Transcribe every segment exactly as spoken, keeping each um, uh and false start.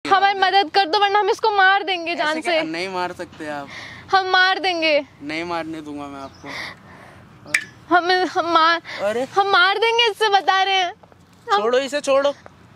सकते। हमारी मदद कर दो वरना हम इसको मार देंगे जान से। नहीं मार सकते आप। हम मार देंगे। नहीं मारने दूंगा मैं आपको। हम हम मार अरे हम मार देंगे, इससे बता रहे हैं। छोड़ो इसे, छोड़ो।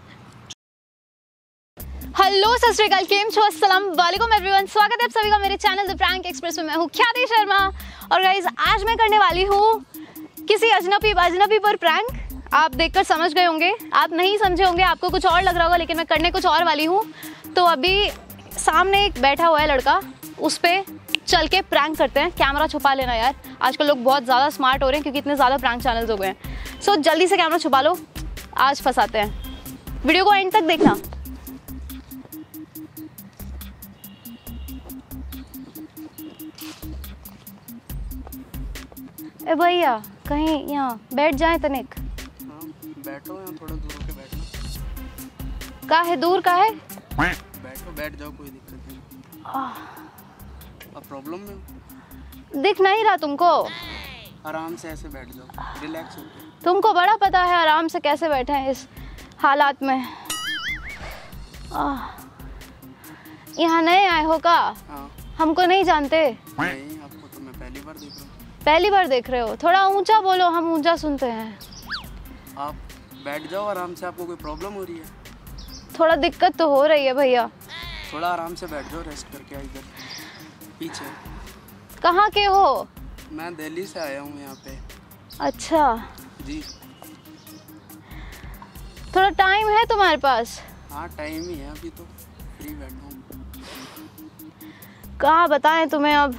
हेलो सत श्री अकाल, केम छो, अस्सलाम वालेकुम एवरीवन। स्वागत है आप सभी का मेरे चैनल द प्रैंक एक्सप्रेस में। मैं हूँ ख्याति शर्मा और गाइस आज मैं करने वाली हूँ किसी अजनबी अजनबी पर प्रैंक। आप देखकर समझ गए होंगे, आप नहीं समझे होंगे, आपको कुछ और लग रहा होगा, लेकिन मैं करने कुछ और वाली हूँ। तो अभी सामने एक बैठा हुआ है लड़का, उस पर चल के प्रैंक करते हैं। कैमरा छुपा लेना यार, आजकल लोग बहुत ज़्यादा स्मार्ट हो रहे हैं क्योंकि इतने ज़्यादा प्रैंक चैनल्स हो गए हैं। सो जल्दी से कैमरा छुपा लो, आज फंसाते हैं। वीडियो को एंड तक देखना। ए भैया कहीं यहाँ बैठ जाए तनिक। हाँ, बैठो यहाँ, थोड़ा दूर होके बैठना। का है दूर का है? बैठो, बैठ जाओ, कोई दिक्कत नहीं। अब प्रॉब्लम में हो? दिख नहीं रहा तुमको? आराम से ऐसे बैठ जाओ, रिलैक्स होके। तुमको बड़ा पता है आराम से कैसे बैठे हैं इस हालात में। यहाँ नए आए हो का? हाँ। हमको नहीं जानते? नहीं, आपको तो मैं पहली बार देख रहा हूँ। पहली बार देख रहे हो? थोड़ा ऊंचा बोलो, हम ऊंचा सुनते हैं। आप बैठ जाओ आराम से। आपको कोई प्रॉब्लम हो रही है? थोड़ा दिक्कत तो हो रही है भैया। थोड़ा आराम से बैठ जाओ, रेस्ट करके। इधर पीछे। कहाँ के हो? मैं दिल्ली से आया हूँ यहाँ पे। अच्छा जी। थोड़ा टाइम है तुम्हारे पास? हाँ टाइम ही है, अभी तो फ्री बैठा हूँ। कहाँ बताएं तुम्हें, अब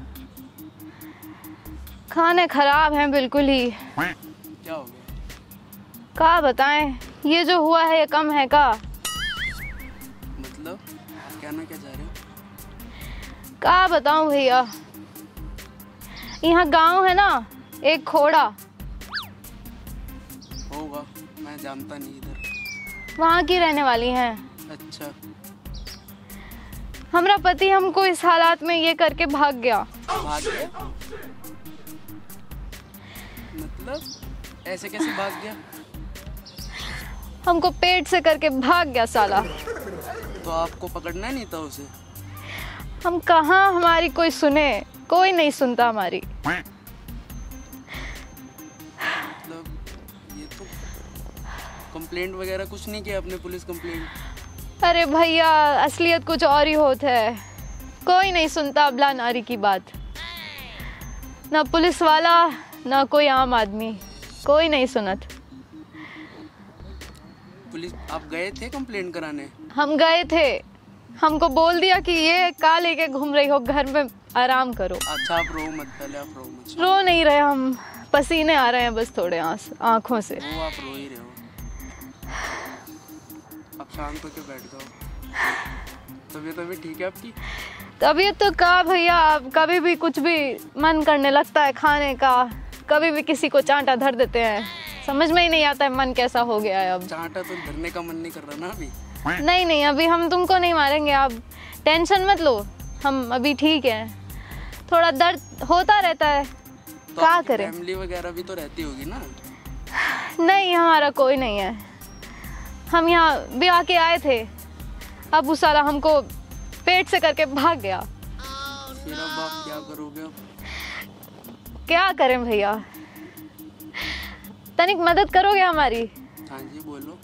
खाने खराब हैं बिल्कुल ही। क्या हो गया? कहाँ बताएं, ये जो हुआ है ये कम है का? मतलब आप कहना क्या चाह रहे हो? कहाँ बताऊं भैया, यहाँ गांव है ना एक खोड़ा, होगा, मैं जानता नहीं इधर। वहाँ की रहने वाली हैं। अच्छा। हमारा पति हमको इस हालात में ये करके भाग गया। भाग गया? मतलब ऐसे कैसे भाग गया? हमको पेट से करके भाग गया साला। तो आपको पकड़ना नहीं था उसे? हम कहाँ, हमारी कोई सुने? कोई नहीं सुनता हमारी। मतलब ये तो कंप्लेंट वगैरह कुछ नहीं किया आपने? Police complaint? अरे भैया असलियत कुछ और ही होता है, कोई नहीं सुनता अबला नारी की बात। ना पुलिस वाला ना कोई आम आदमी, कोई नहीं सुनत। पुलिस आप गए थे कंप्लेंट कराने? हम गए थे, हमको बोल दिया कि ये का लेके घूम रही हो, घर में आराम करो। अच्छा आप रो मत, पहले आप रो मत। रो नहीं रहे हम, पसीने आ रहे हैं बस थोड़े आँखों से। वो आप रो ही रहे हो। आप शांत होके बैठ जाओ। तबीयत अभी ठीक है आपकी? तबीयत तो का भैया, अब कभी भी कुछ भी मन करने लगता है खाने का, कभी भी किसी को चांटा धर देते हैं, समझ में ही नहीं आता है मन कैसा हो गया है अब। चांटा तो धरने का मन नहीं कर रहा ना अभी? नहीं नहीं, अभी हम तुमको नहीं मारेंगे, आप टेंशन मत लो, हम अभी ठीक हैं। थोड़ा दर्द होता रहता है, तो क्या करें। फैमिली वगैरह भी तो रहती होगी ना? नहीं हमारा कोई नहीं है, हम यहाँ भी आके आए थे, अब उस साला हमको पेट से करके भाग गया। फिर अब आप क्या करोगे? अब क्या करें भैया, तनिक मदद करोगे हमारी? हाँ जी बोलो।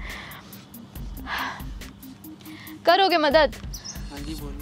करोगे मदद? हाँ जी बोलो।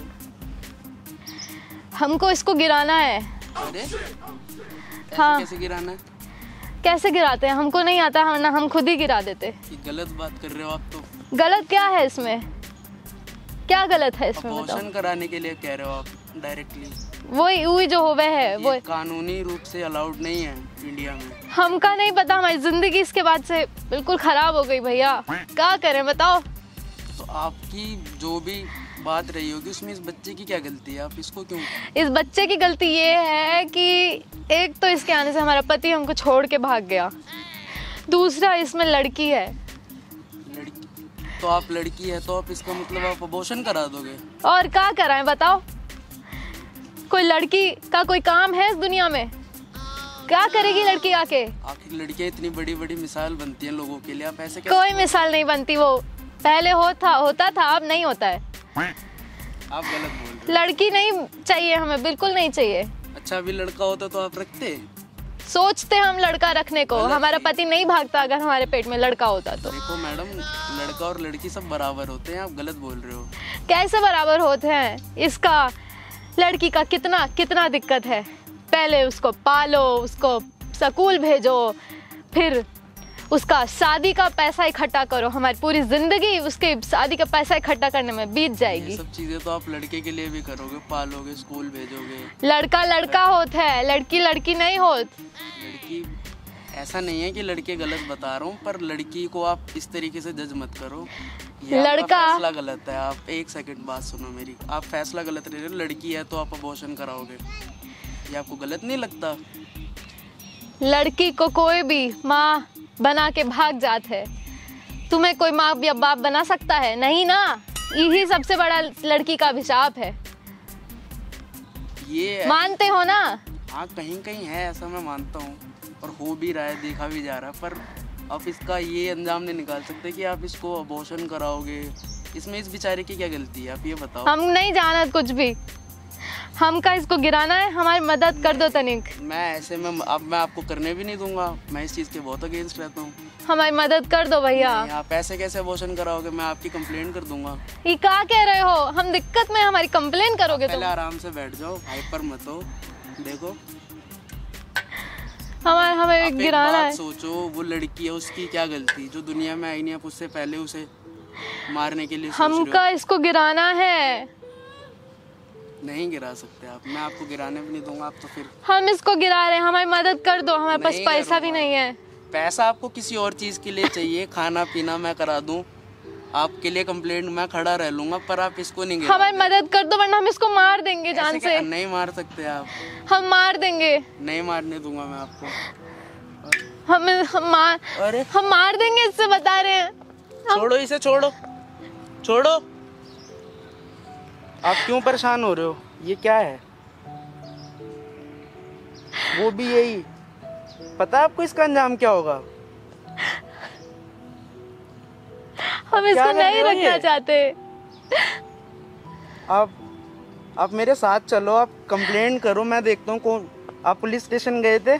हमको इसको गिराना है। अरे ऐसे हाँ। कैसे गिराना है? कैसे गिराते हैं हमको नहीं आता है ना, हम खुद ही गिरा देते। ये गलत बात कर रहे हो आप तो। गलत क्या है इसमें, क्या गलत है इसमें बताओ? अबॉर्शन कराने के लिए कह रहे हो आप डायरेक्टली? वही वही जो होवे है वो कानूनी रूप से अलाउड नहीं है इंडिया में। हमका नहीं पता, हमारी जिंदगी इसके बाद से बिल्कुल खराब हो गई भैया, क्या करें बताओ? तो आपकी जो भी बात रही होगी उसमें इस बच्चे की क्या गलती है? आप इसको क्यों? इस बच्चे की गलती ये है कि एक तो इसके आने से हमारा पति हमको छोड़ के भाग गया, दूसरा इसमें लड़की है। लड़की? तो आप लड़की है तो आप इसका मतलब आप अबॉर्शन करा दोगे? और क्या कराएं बताओ? कोई लड़की का कोई काम है इस दुनिया में? क्या करेगी लड़की आके? आखिर लड़कियां इतनी बड़ी बड़ी मिसाल बनती हैं लोगों के लिए, आप ऐसे कैसे? कोई मिसाल नहीं बनती, वो पहले होता होता था, अब नहीं होता है। आप गलत बोल रहे लड़की नहीं चाहिए हमें, बिल्कुल नहीं चाहिए। हो। अच्छा अभी लड़का होता तो आप रखते? सोचते हम लड़का रखने को, हमारा पति नहीं भागता अगर हमारे पेट में लड़का होता तो। देखो मैडम, लड़का और लड़की सब बराबर होते हैं, आप गलत बोल रहे हो। कैसे बराबर होते हैं? इसका लड़की का कितना कितना दिक्कत है। पहले उसको पालो, उसको स्कूल भेजो, फिर उसका शादी का पैसा इकट्ठा करो। हमारी पूरी जिंदगी उसके शादी का पैसा इकट्ठा करने में बीत जाएगी। ये सब चीजें तो आप लड़के के लिए भी करोगे, पालोगे, स्कूल भेजोगे। लड़का लड़का होता है, लड़की लड़की नहीं होत। लड़की ऐसा नहीं है कि लड़के गलत बता रहा हूँ, पर लड़की को आप इस तरीके से जज मत करो। ये आपका लड़का फैसला गलत है। आप एक सेकंड बात सुनो मेरी, आप फैसला गलत ले रहे हो। लड़की है तो आप अबॉर्शन कराओगे, ये आपको गलत नहीं लगता? लड़की को कोई भी माँ बना के भाग जात है। तुम्हें कोई माँ या बाप बना सकता है? नहीं ना। यही सबसे बड़ा लड़की का अभिशाप है। ये मानते हो ना? हाँ कहीं कहीं है ऐसा, मैं मानता हूँ, और हो भी रहा है, देखा भी जा रहा है। पर आप इसका ये अंजाम नहीं निकाल सकते कि आप इसको अबॉर्शन कराओगे। इसमें इस बेचारे की क्या गलती है, आप ये बताओ। हम नहीं जानत कुछ भी, हम का इसको गिराना है। हमारी मदद कर दो तनिक। मैं ऐसे में अब मैं आपको करने भी नहीं दूंगा, मैं इस चीज़ के बहुत अगेंस्ट रहता हूँ। हमारी मदद कर दो भैया। आप ऐसे कैसे अबॉर्शन कराओगे? मैं आपकी कंप्लेंट कर दूंगा। ये क्या कह रहे हो? हम दिक्कत में, हमारी कंप्लेन करोगे पहले तुम? आराम से बैठ जाओ, हाइपर मत हो। देखो हमारे हमें आप एक गिराना बात है। सोचो, वो लड़की है, उसकी क्या गलती जो दुनिया में आई नहीं, आप उससे पहले उसे मारने के लिए सोच रहे हमका इसको गिराना है। हो। नहीं गिरा सकते आप, मैं आपको गिराने भी नहीं दूंगा। आप तो फिर हम इसको गिरा रहे हैं, हमारी मदद कर दो। हमारे पास नहीं पैसा भी करूँगा। नहीं है। पैसा आपको किसी और चीज़ के लिए चाहिए, खाना पीना मैं करा दूं, आपके लिए कंप्लेंट मैं खड़ा रह लूंगा, पर आप इसको नहीं गिरा। हमारी मदद कर दो वरना हम इसको मार देंगे जान ऐसे से। क्या- नहीं मार सकते आप, हम मार देंगे। नहीं मारने दूंगा मैं आपको। हम हम मार अरे हम मार देंगे, इससे बता रहे हैं। छोड़ो इसे, छोड़ो छोड़ो। आप क्यों परेशान हो रहे हो? ये क्या है? वो भी यही। पता है आपको इसका अंजाम क्या होगा? हम इसको क्या कर नहीं रहे हो रखना ये? चाहते। आप आप मेरे साथ चलो, आप कंप्लेंट करो, मैं देखता हूँ कौन। आप पुलिस स्टेशन गए थे?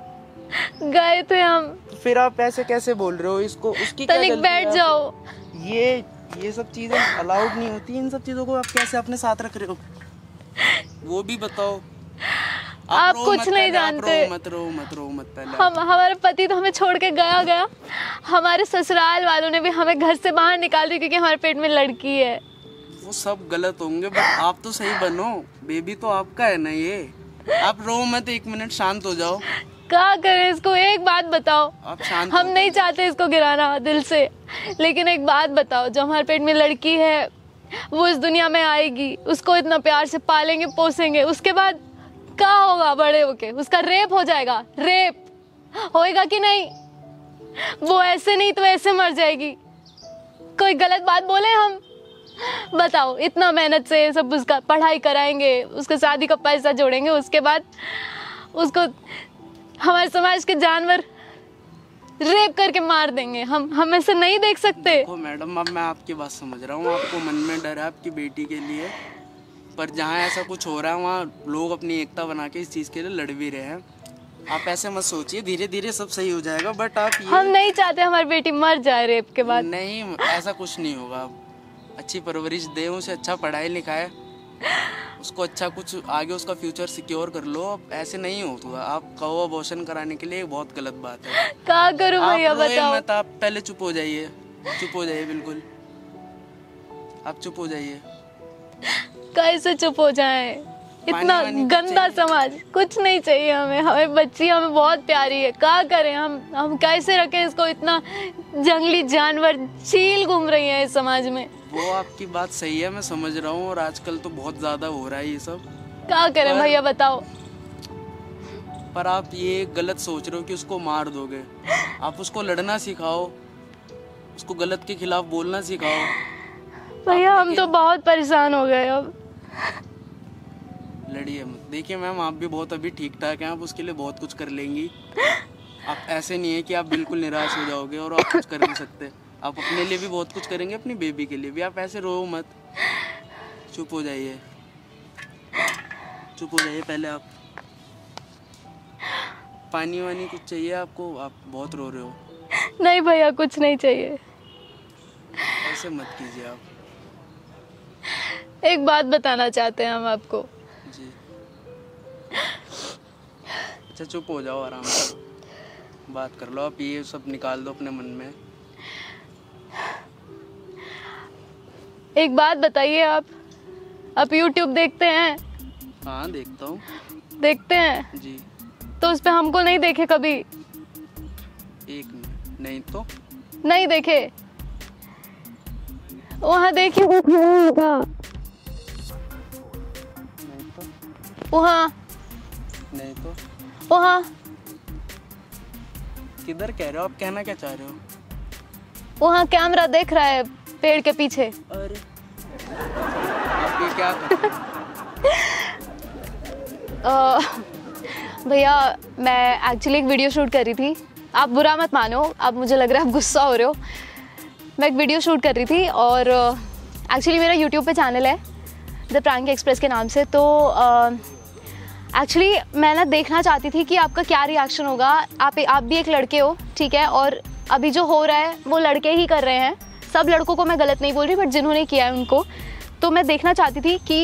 गए थे हम। फिर आप ऐसे कैसे बोल रहे हो? इसको उसकी क्या तनिक गलती बैठ है? जाओ। ये ये सब चीजें अलाउड नहीं होती। इन सब चीजों को आप कैसे अपने साथ रख रहे हो? वो भी बताओ। आप रो कुछ मत नहीं पहले, आप जानते। रो मत रो मत रो मत पहले। हम हमारे पति तो हमें छोड़ के गया गया। हमारे ससुराल वालों ने भी हमें घर से बाहर निकाल दिया क्योंकि हमारे पेट में लड़की है। वो सब गलत होंगे, बट आप तो सही बनो। बेबी तो आपका है ना ये। आप रो मत, एक मिनट शांत हो जाओ। क्या करें इसको? एक बात बताओ। आप शांत हम हो। नहीं चाहते इसको गिराना दिल से, लेकिन एक बात बताओ, जो हमारे पेट में लड़की है वो इस दुनिया में आएगी, उसको इतना प्यार से पालेंगे पोसेंगे, उसके बाद क्या होगा? बड़े होके उसका रेप हो जाएगा। रेप होएगा कि नहीं? वो ऐसे नहीं तो ऐसे मर जाएगी। कोई गलत बात बोले हम? बताओ, इतना मेहनत से सब उसका पढ़ाई कराएंगे, उसके शादी का पैसा जोड़ेंगे, उसके बाद उसको हमारे समाज के जानवर रेप करके मार देंगे। हम हम ऐसे नहीं देख सकते। देखो मैडम, अब मैं आपकी बात समझ रहा हूँ। आपको मन में डर है आपकी बेटी के लिए, पर जहाँ ऐसा कुछ हो रहा है वहाँ लोग अपनी एकता बना के इस चीज़ के लिए लड़ भी रहे हैं। आप ऐसे मत सोचिए, धीरे धीरे सब सही हो जाएगा। बट आप ये हम नहीं चाहते हमारी बेटी मर जाए रेप के बाद। नहीं, ऐसा कुछ नहीं होगा। अच्छी परवरिश दे, उसे अच्छा पढ़ाई लिखाए, उसको अच्छा कुछ आगे उसका फ्यूचर सिक्योर कर लो। अब ऐसे नहीं होगा। आप कहो अबॉर्शन कराने के लिए, बहुत गलत बात है। क्या करूं भैया आप रोए बताओ। मत, आप पहले चुप हो जाइए, चुप हो जाइए, बिल्कुल आप चुप हो जाइए। कैसे चुप हो जाए? इतना वानी कुछ गंदा समाज। कुछ नहीं चाहिए हमें। हमें बच्ची हमें बहुत प्यारी है। क्या करें हम? हम कैसे रखें इसको? इतना जंगली जानवर चील घूम रही है इस समाज में। वो आपकी बात सही है, मैं समझ रहा हूँ, और आजकल तो बहुत ज्यादा हो रहा है ये सब। क्या करें पर- भैया बताओ। पर आप ये गलत सोच रहे हो कि उसको मार दोगे। आप उसको लड़ना सिखाओ, उसको गलत के खिलाफ बोलना सिखाओ। भैया हम तो बहुत परेशान हो गए अब। लड़िए मत। देखिए मैम, आप भी बहुत अभी ठीक ठाक हैं, आप उसके लिए बहुत कुछ कर लेंगी। आप ऐसे नहीं है कि आप बिल्कुल निराश हो जाओगे और आप कुछ कर नहीं सकते। आप अपने लिए भी बहुत कुछ करेंगे, अपनी बेबी के लिए भी। आप ऐसे रो मत, चुप हो जाइए, चुप हो जाइए। पहले आप पानी वानी कुछ चाहिए आपको? आप बहुत रो रहे हो। नहीं भैया, कुछ नहीं चाहिए। ऐसे मत कीजिए आप। एक बात बताना चाहते हैं हम आपको। जी, अच्छा चुप हो जाओ, आराम से बात कर लो। आप ये सब निकाल दो अपने मन में। एक बात बताइए, आप आप YouTube देखते हैं? हाँ देखता हूँ। देखते हैं जी। तो उस पे हमको नहीं देखे कभी? एक मिनट, नहीं तो नहीं देखे? वहाँ देखिए, नहीं तो वहाँ नहीं तो वहाँ किधर कह रहे हो आप? कहना क्या चाह रहे हो? वहाँ कैमरा देख रहा है पेड़ के पीछे। अरे आप ये क्या कर रहे हो? अ, भैया मैं एक्चुअली एक वीडियो शूट कर रही थी। आप बुरा मत मानो, अब मुझे लग रहा है आप गुस्सा हो रहे हो। मैं एक वीडियो शूट कर रही थी और एक्चुअली मेरा यूट्यूब पे चैनल है द प्रैंक एक्सप्रेस के नाम से। तो एक्चुअली मैं ना देखना चाहती थी कि आपका क्या रिएक्शन होगा। आप आप भी एक लड़के हो, ठीक है, और अभी जो हो रहा है वो लड़के ही कर रहे हैं। सब लड़कों को मैं गलत नहीं बोल रही, बट जिन्होंने किया है उनको। तो मैं देखना चाहती थी कि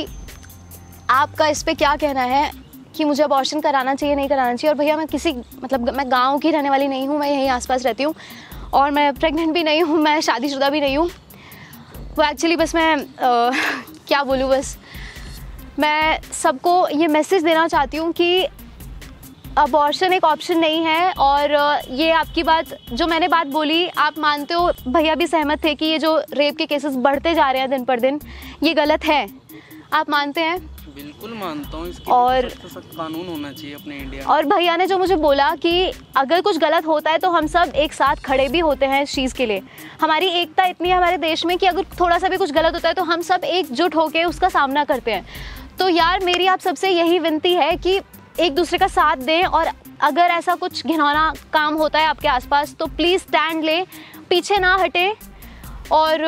आपका इस पर क्या कहना है कि मुझे अबॉर्शन कराना चाहिए, नहीं कराना चाहिए। और भैया मैं किसी मतलब मैं गांव की रहने वाली नहीं हूँ, मैं यहीं आसपास रहती हूँ और मैं प्रेग्नेंट भी नहीं हूँ, मैं शादीशुदा भी नहीं हूँ। वो एक्चुअली बस मैं आ, क्या बोलूँ, बस मैं सबको ये मैसेज देना चाहती हूँ कि अबॉर्शन एक ऑप्शन नहीं है। और ये आपकी बात जो मैंने बात बोली, आप मानते हो, भैया भी सहमत थे कि ये जो रेप के केसेस बढ़ते जा रहे हैं दिन पर दिन, ये गलत है। आप मानते हैं? बिल्कुल मानता हूँ। इसके और लिए तो सख्त कानून होना चाहिए अपने इंडिया में। और भैया ने जो मुझे बोला कि अगर कुछ गलत होता है तो हम सब एक साथ खड़े भी होते हैं इस चीज़ के लिए। हमारी एकता इतनी है हमारे देश में कि अगर थोड़ा सा भी कुछ गलत होता है तो हम सब एकजुट होकर उसका सामना करते हैं। तो यार मेरी आप सबसे यही विनती है कि एक दूसरे का साथ दें, और अगर ऐसा कुछ घिनौना काम होता है आपके आसपास तो प्लीज़ स्टैंड लें, पीछे ना हटें। और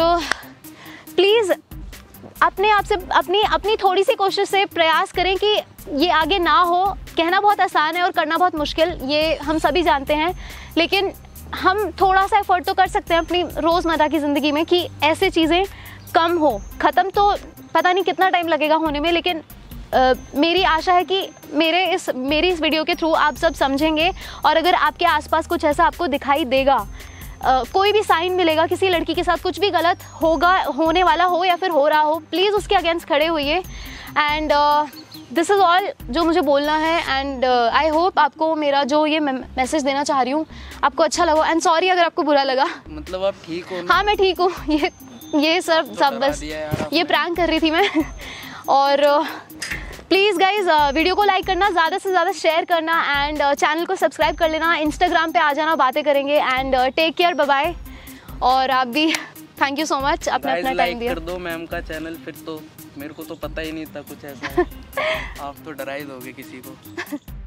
प्लीज़ अपने आप से अपनी अपनी थोड़ी सी कोशिश से प्रयास करें कि ये आगे ना हो। कहना बहुत आसान है और करना बहुत मुश्किल, ये हम सभी जानते हैं, लेकिन हम थोड़ा सा एफर्ट तो कर सकते हैं अपनी रोज़मर्रा की ज़िंदगी में कि ऐसे चीज़ें कम हो। ख़त्म तो पता नहीं कितना टाइम लगेगा होने में, लेकिन Uh, मेरी आशा है कि मेरे इस मेरी इस वीडियो के थ्रू आप सब समझेंगे। और अगर आपके आसपास कुछ ऐसा आपको दिखाई देगा, uh, कोई भी साइन मिलेगा किसी लड़की के साथ कुछ भी गलत होगा, होने वाला हो या फिर हो रहा हो, प्लीज़ उसके अगेंस्ट खड़े होइए। एंड दिस इज़ ऑल जो मुझे बोलना है। एंड आई होप आपको मेरा जो ये मैसेज देना चाह रही हूँ आपको अच्छा लगा। एंड सॉरी अगर आपको बुरा लगा। मतलब आप ठीक हो ना? हाँ मैं ठीक हूँ। ये ये सब तो सब बस ये प्रैंक कर रही थी मैं। और प्लीज़ गाइज वीडियो को लाइक करना, ज़्यादा से ज़्यादा शेयर करना, एंड चैनल को सब्सक्राइब कर लेना। इंस्टाग्राम पे आ जाना, बातें करेंगे। And take care, bye bye. और आप भी थैंक यू सो मच अपना अपना टाइम दिया। कर दो मैम का चैनल, फिर तो मेरे को तो पता ही नहीं था कुछ ऐसा है। आप तो डरा ही दोगे किसी को।